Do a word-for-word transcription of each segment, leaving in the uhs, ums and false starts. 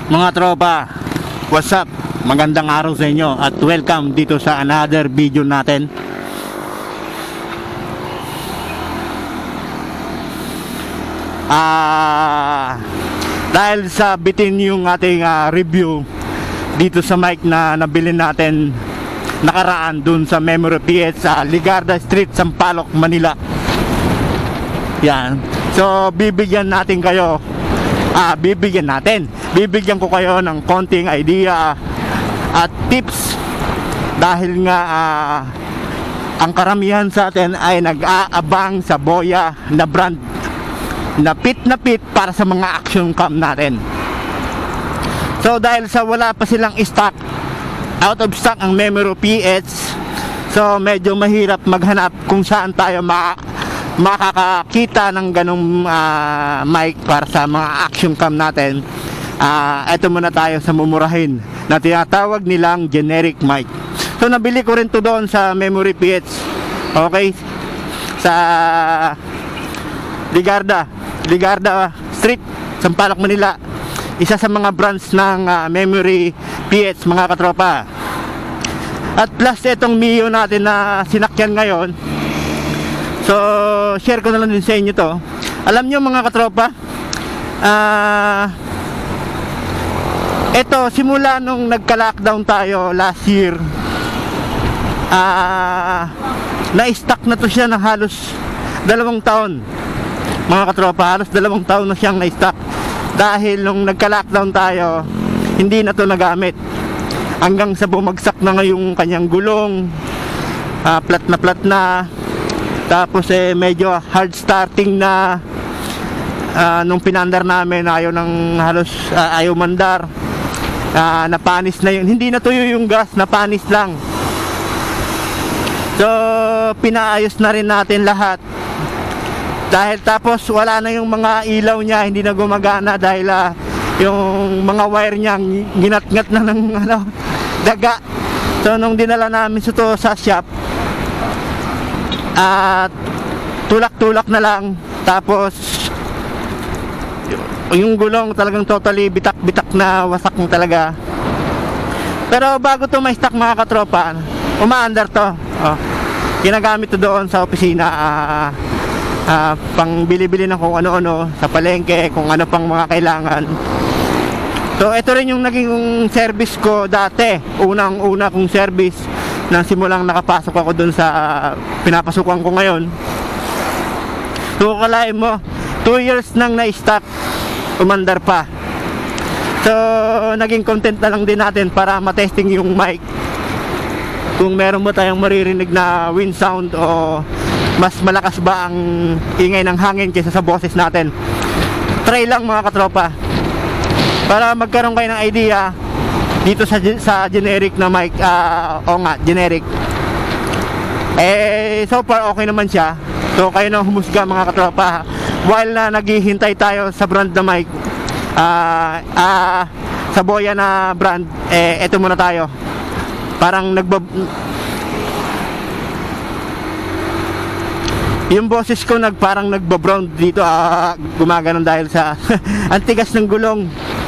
Mga tropa, what's up? Magandang araw sa inyo at welcome dito sa another video natin. Ah, dahil sa bitin yung ating uh, review dito sa mic na nabili natin nakaraan dun sa Memory P S sa Ligarda Street, Sampaloc, Manila. Yan. So bibigyan natin kayo ah, bibigyan natin bibigyan ko kayo ng konting idea at tips dahil nga ah, ang karamihan sa atin ay nag-aabang sa Boya na brand na pit na pit para sa mga action cam natin. So dahil sa wala pa silang stock, out of stock ang Memory P S, so medyo mahirap maghanap kung saan tayo ma makakakita ng ganong uh, mic para sa mga action cam natin. Uh, eto muna tayo sa mumurahin na tinatawag nilang generic mic. So nabili ko rin to doon sa Memory P S, okay, sa Ligarda Ligarda Street, Sampaloc, Manila. Isa sa mga brands ng uh, Memory P S, mga katropa. At plus itong Mio natin na sinakyan ngayon, so share ko na lang din sa inyo to. Alam nyo mga katropa, ah uh, ito simula nung nagka-lockdown tayo last year, ah uh, na-stock na to siya ng halos dalawang taon, mga katropa. Halos dalawang taon na siyang na-stock dahil nung nagka-lockdown tayo hindi na to nagamit hanggang sa bumagsak na ngayong kanyang gulong, uh, plat na plat na. Tapos eh medyo hard starting na, uh, nung pinandar namin ayaw ng halos uh, ayaw mandar, uh, napanis na yun, hindi na tuyo yung gas, napanis lang. So pinaayos na rin natin lahat dahil tapos wala na yung mga ilaw niya, hindi na gumagana dahil uh, yung mga wire niya ginat-ngat na ng ano, daga. So nung dinala namin ito sa shop, at tulak-tulak na lang, tapos yung gulong talagang totally bitak-bitak na, wasak na talaga. Pero bago to may stock mga katropa, umaandar to, oh, ginagamit to doon sa opisina, uh, uh, pang bili-bili ng kung ano-ano sa palengke, kung ano pang mga kailangan. So ito rin yung naging service ko dati, unang-una kong service nang simulang nakapasok ako dun sa uh, pinapasukan ko ngayon. So kalahin mo, two years nang na-stock, umandar pa. So naging content na lang din natin para matesting yung mic, kung meron ba tayong maririnig na wind sound o mas malakas ba ang ingay ng hangin kaysa sa boses natin. Try lang mga katropa para magkaroon kayo ng idea dito sa sa generic na mic. Uh, o nga, generic. Eh so far okay naman siya. So kayo na humusga mga katropa. While na naghihintay tayo sa brand na mic, uh, uh, sa Boya na brand, eh eto muna tayo. Parang nagbab yung boses ko nag parang nagba-brown dito, uh, gumaganon dahil sa antigas ng gulong.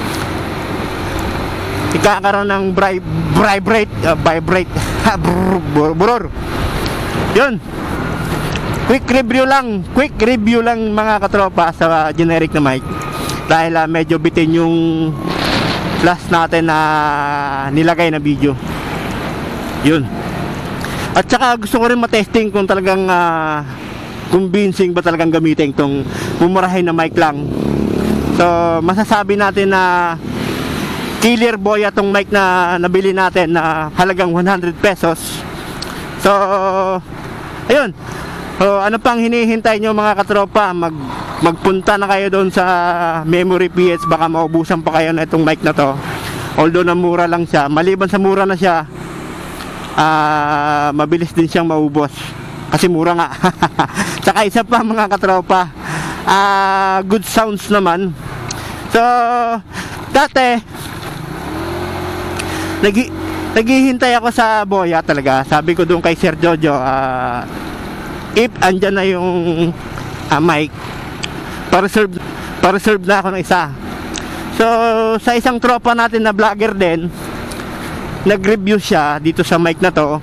Ikakaroon ng vibrate, uh, vibrate, burur. Yun. Quick review lang, quick review lang mga katropa sa generic na mic. Dahil uh, medyo bitin yung last natin na uh, nilagay na video. Yun. At saka gusto ko rin matesting kung talagang uh, convincing ba talagang gamitin itong mumurahin na mic lang. So masasabi natin na killer Boya tong mic na nabili natin na halagang one hundred pesos. So ayun. So ano pang hinihintay nyo mga katropa? Mag magpunta na kayo doon sa Memory P S, baka maubusan pa kayo na itong mic na to. Although na mura lang siya, maliban sa mura na siya, uh, mabilis din siyang maubos kasi mura nga. Tsaka isa pa mga katropa, uh, good sounds naman. So dati Nagi, naghihintay ako sa Boya talaga. Sabi ko doon kay Sir Jojo, uh, if andyan na yung uh, mic, pa-reserve, pa-reserve na ako ng isa. So sa isang tropa natin na vlogger din, nag-review siya dito sa mic na to.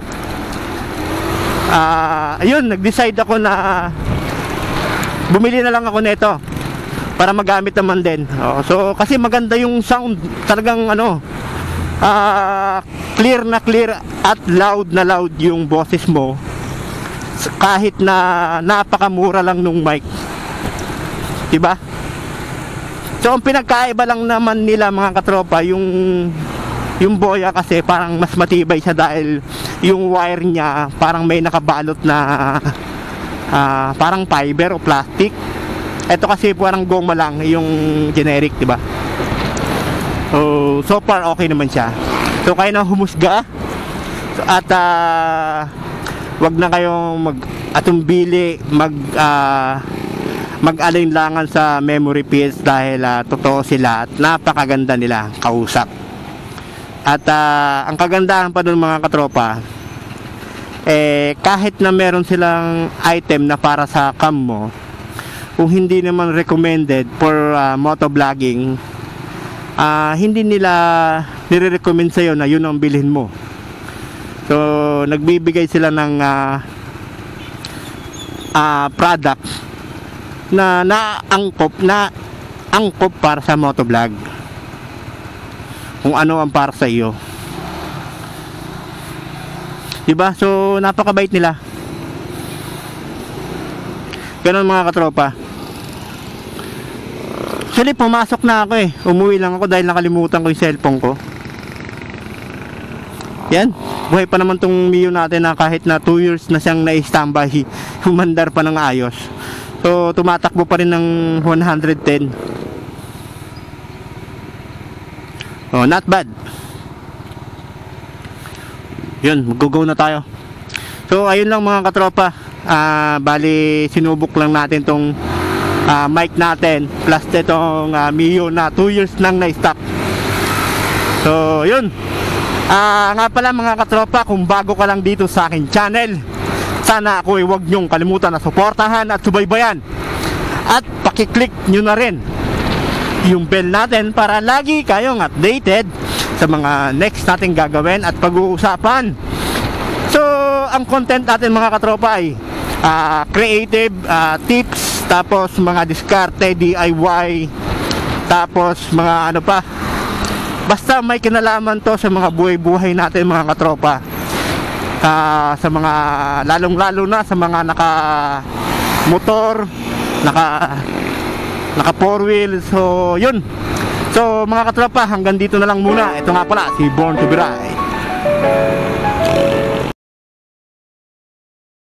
Ah, uh, ayun, nag-decide ako na bumili na lang ako nito para magamit naman din. Oh, so kasi maganda yung sound, talagang ano, ah, uh, clear na clear at loud na loud yung boses mo kahit na napakamura lang nung mic. Diba? So ang pinagkaiba lang naman nila mga katropa, yung yung Boya kasi parang mas matibay siya dahil yung wire niya parang may nakabalot na uh, parang fiber o plastic. Ito kasi parang goma lang yung generic, diba? So, so far okay naman siya. So kaya na humusga. So, at uh, wag na kayong mag atumbili mag uh, mag-alinlangan sa memory pills dahil uh, totoo sila at napakaganda nila kausap. At uh, ang kagandahan pa doon mga katropa, eh kahit na meron silang item na para sa cam mo, kung hindi naman recommended for uh, motovlogging, uh, hindi nila nire-recommend sa'yo na yun ang bilhin mo. So nagbibigay sila ng uh, uh, product na naangkop na angkop para sa motovlog, kung ano ang para sa iyo, diba? So napakabait nila. Ganun mga katropa. Actually pumasok na ako eh, umuwi lang ako dahil nakalimutan ko yung cellphone ko. Yan, buhay pa naman tong Mio natin na kahit na two years na siyang na-standby, humandar pa ng ayos. So tumatakbo pa rin ng one hundred ten. Oh, not bad. Yun, mag-go na tayo. So ayun lang mga katropa. uh, Bali sinubok lang natin tong uh, mic natin plus itong uh, Mio na two years nang na-stock. So yun, uh, nga pala mga katropa, kung bago ka lang dito sa akin channel, sana ako ay huwag nyong kalimutan na suportahan at subaybayan. At pakiclick nyo na rin yung bell natin para lagi kayong updated sa mga next nating gagawin at pag-uusapan. So ang content natin mga katropa ay uh, creative uh, tips, tapos mga diskarte, D I Y, tapos mga ano pa, basta may kinalaman to sa mga buhay-buhay natin mga katropa. Uh, sa mga lalong lalo na sa mga naka motor, naka naka four wheel. So yun, so mga katropa, hanggang dito na lang muna. Ito nga pala si Born to be Right.